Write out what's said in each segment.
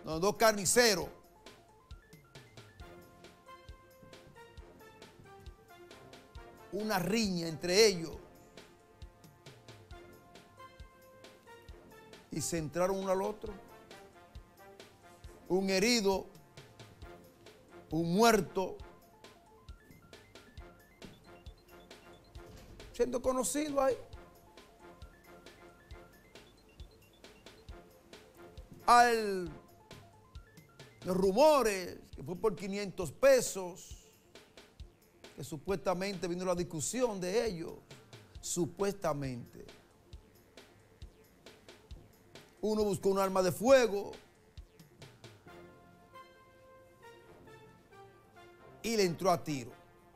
los dos carniceros. Una riña entre ellos. Y se entraron uno al otro. Un herido, un muerto, siendo conocido ahí. Los rumores que fue por 500 pesos, que supuestamente vino la discusión de ellos, supuestamente. Uno buscó un arma de fuego y le entró a tiro.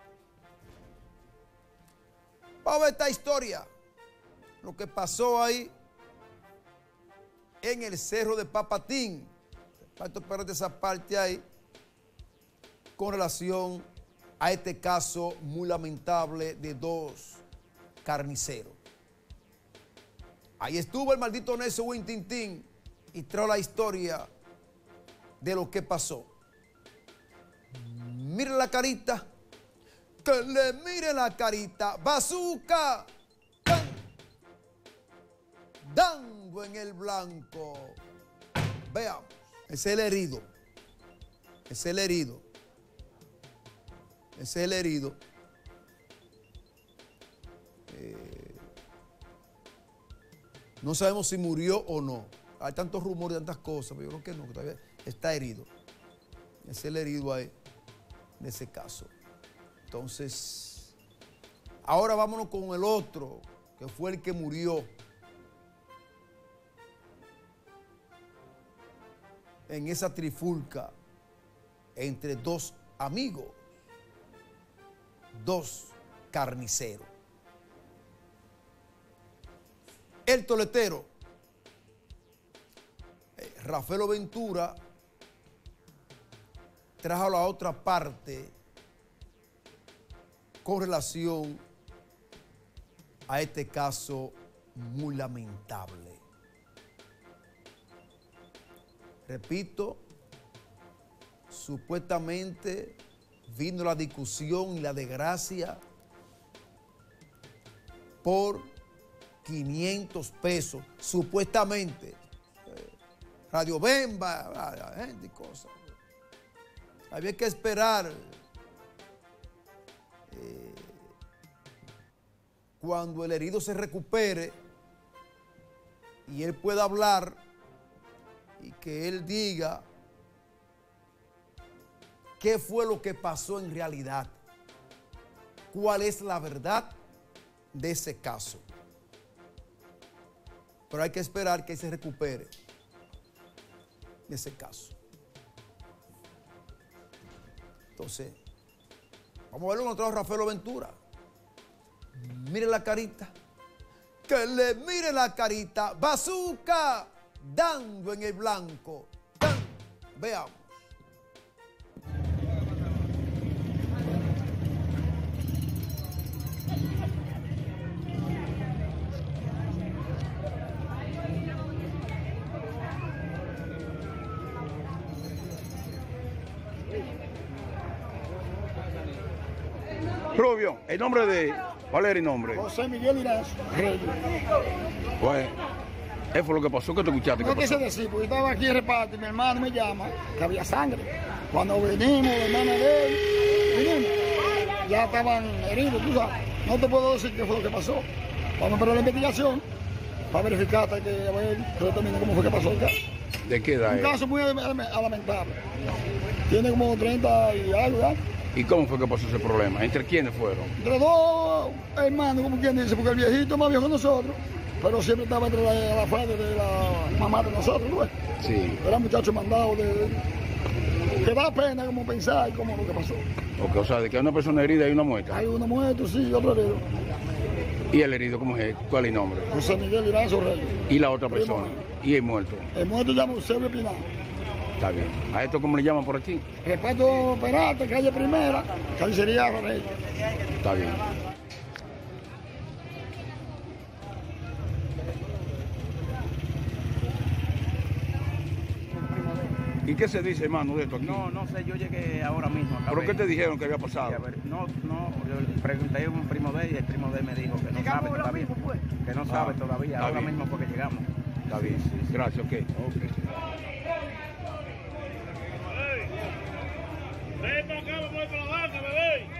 Vamos a ver esta historia, lo que pasó ahí en el Cerro de Papatín. Espérate esa parte ahí con relación a este caso muy lamentable de dos carniceros. Ahí estuvo el maldito necio Wintintín y trajo la historia de lo que pasó. Mire la carita, que le mire la carita, bazooka, dando en el blanco. Veamos, ese es el herido, ese es el herido, ese es el herido. No sabemos si murió o no. Hay tantos rumores, tantas cosas, pero yo creo que no, que todavía está herido. Ese es el herido ahí, de ese caso. Entonces, ahora vámonos con el otro, que fue el que murió en esa trifulca entre dos amigos, dos carniceros. El toletero, Rafael Ventura, trajo la otra parte con relación a este caso muy lamentable. Repito, supuestamente vino la discusión y la desgracia por 500 pesos, supuestamente. Radio Bemba, gente y cosas. Había que esperar cuando el herido se recupere y él pueda hablar y que él diga qué fue lo que pasó en realidad, cuál es la verdad de ese caso. Pero hay que esperar que se recupere de ese caso. Entonces, vamos a verlo con otro Rafael Ventura. Mire la carita. Que le mire la carita. Bazooka, dando en el blanco. Veamos. Rubio, el nombre de... ¿Cuál era el nombre? José Miguel Irás Reyes. Pues, eso fue lo que pasó, que te escuchaste. No quise decir, porque estaba aquí en reparto y mi hermano me llama que había sangre. Cuando venimos, los hermanos de él, vinimos, ya estaban heridos, tú sabes. No te puedo decir qué fue lo que pasó. Vamos a esperar la investigación para verificar hasta que a ver cómo fue que pasó el caso. ¿De qué edad? Un caso muy lamentable. Tiene como 30 y algo, ¿verdad? ¿Y cómo fue que pasó ese problema? ¿Entre quiénes fueron? Entre dos hermanos, como quien dice, porque el viejito es más viejo que nosotros, pero siempre estaba entre la madre de la mamá de nosotros, ¿no? Sí. Era muchacho mandado que da pena como pensar y cómo lo que pasó. O sea, de que hay una persona herida y una muerta. Hay uno muerto, sí, y otro herido. ¿Y el herido cómo es? ¿Cuál es el nombre? José Miguel Iranzo Reyes. ¿Y la otra persona? ¿Y el muerto? El muerto llama Eusebio Pinal. Está bien. ¿A esto cómo le llaman por aquí? Reparto Peralta, calle Primera, Carnicería Reyes. Está bien. ¿Y qué se dice, hermano, de esto aquí? No sé, yo llegué ahora mismo. ¿Pero qué te dijeron que había pasado? No, yo pregunté a un primo de él y el primo de él me dijo que no sabe todavía. Que no sabe todavía, ahora mismo porque llegamos. Está bien, sí. Gracias, ok. Ven para acá, vamos para la banca, bebé.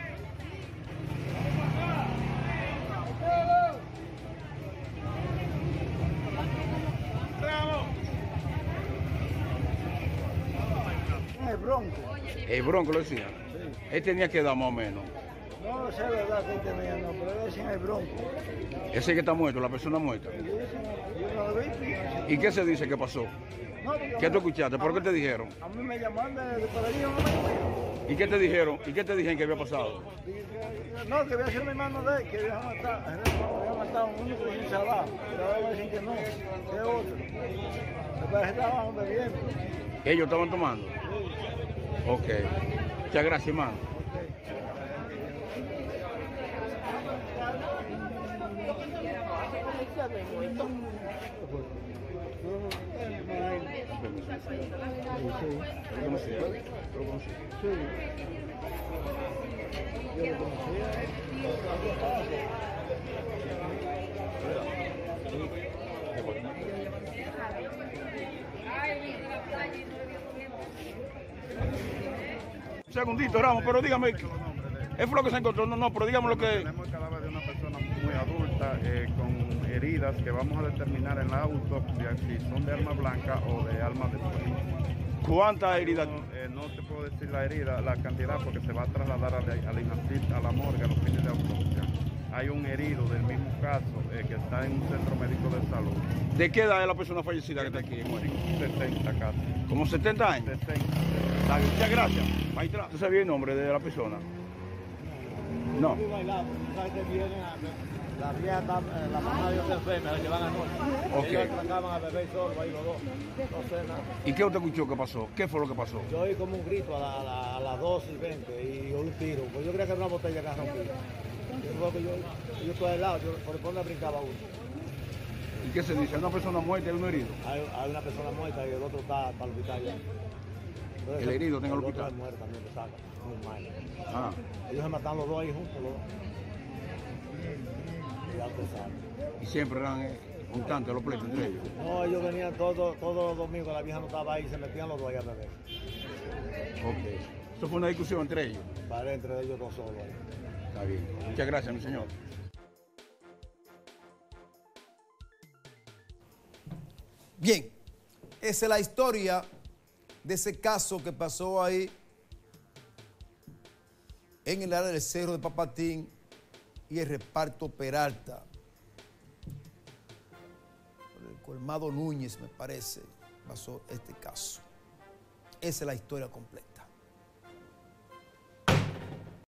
El Bronco. El Bronco lo decía. Él tenía que dar más o menos. No sé la verdad que tenía, no, pero le decían el Bronco. Ese que está muerto, la persona muerta. Yo no lo vi. ¿Y qué se dice que pasó? No, porque ¿Qué tú escuchaste? ¿Por qué te dijeron? a mí me llamaron de por allí, ¿no? ¿Y qué te dijeron? ¿Y qué te dijeron que había pasado? No, que había sido mi hermano de él, que había matado a un único y un salado. Pero ahora me dicen que no, que es otro. Después estaban bebiendo. ¿Ellos estaban tomando? Ok. Muchas gracias, hermano. Un segundito, Ramos, pero dígame, ¿es fue lo que se encontró? No, pero dígame lo que... Tenemos el cadáver de una persona muy adulta con heridas que vamos a determinar en la autopsia si son de arma blanca o de arma de fuego. ¿Cuántas heridas? No te puedo decir la herida, la cantidad, porque se va a trasladar al INACID, a la morgue, a los fines de autopsia. Hay un herido del mismo caso que está en un centro médico de salud. ¿De qué edad es la persona fallecida que está aquí? 70 casi. ¿Como 70 años? 60. Está bien, muchas gracias. Maestra, ¿tú sabías el nombre de la persona? No. La vieja, la mamá de Dios enferma, la llevan a noche. Ok. Ellos atracaban a bebé solo, ahí los dos. No sé nada. ¿Y qué usted escuchó que pasó? ¿Qué fue lo que pasó? Yo oí como un grito a las 12:20 y oí un tiro. Pues yo creía que era una botella que rompía. Yo estoy al lado, yo por donde brincaba uno. ¿Y qué se dice? ¿Hay una persona muerta y uno herido? Hay una persona muerta y el otro está para el hospital ya. Entonces, ¿El herido está en el otro hospital? es muerto también, lo saca. Muy mal. Ah, Ellos se mataron los dos ahí juntos, los dos. Ya usted sabe. y siempre eran constantes los pleitos entre ellos. No, ellos venían todos los domingos, la vieja no estaba ahí, se metían los dos ahí a beber. Ok. Eso fue una discusión entre ellos. Para entre ellos dos solos ahí. Está bien. Muchas gracias, mi señor. Bien, esa es la historia de ese caso que pasó ahí en el área del Cerro de Papatín y el reparto Peralta. Por el Colmado Núñez, me parece, pasó este caso. Esa es la historia completa.